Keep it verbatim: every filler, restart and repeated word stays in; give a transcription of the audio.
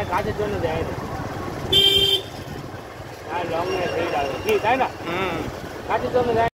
কাজের জন্য দেয় না আর লং এ সেই লাগে কি তাই না হুম কাজের জন্য দেয়